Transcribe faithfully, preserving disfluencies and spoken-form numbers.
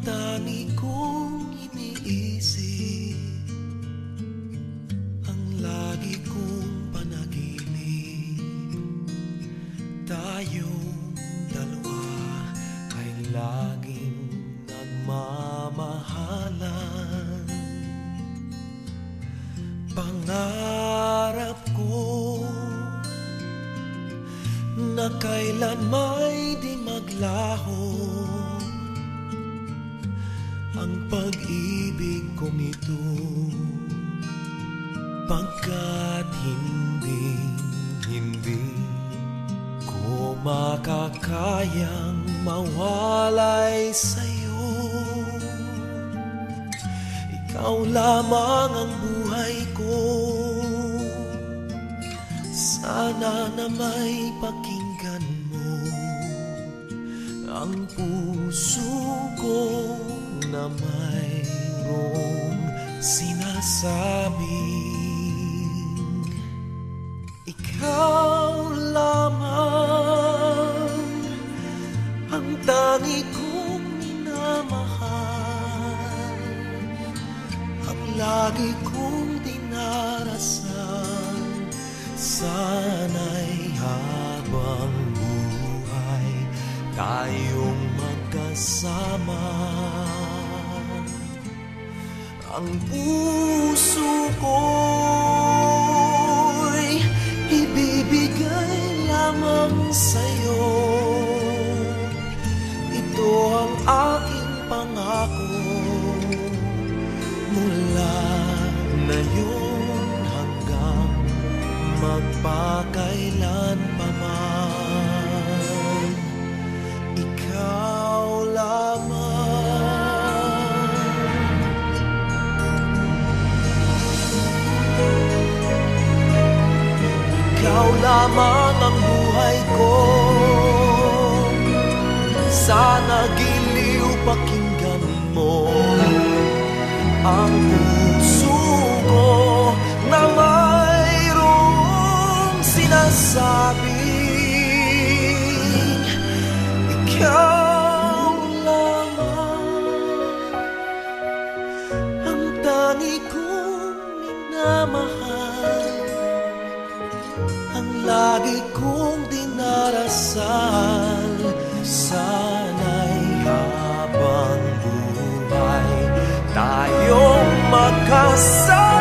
tangi kong iniisip, ang lagi kong panaginip, tayong dalawa ay laging nagmamahalan. Pangarap ko na kailan may di maglaho ang pag-ibig kong ito, pagkat hindi, hindi ko makakayang mawalay sa'yo. Ikaw lamang ang buhay ko, sana na may pakinggan mo ang puso ko na mayroong sinasabing ikaw lamang ang tangi kong minamahal, ang lagi kong dinarasal. Sana'y habang buhay tayong magkasama. Ang puso ko'y ibibigay lamang sa'yo. Ito ang aking pangako mula ngayon hanggang magpakailan pa man. Ikaw lamang. Ikaw lamang ang buhay ko, sana giliw pakinggan mo ang puso ko na mayroong sinasabing ikaw lamang ang tangi kong minamahal, ang lagi kong dinarasal. Sana'y habang buhay tayong magkasama.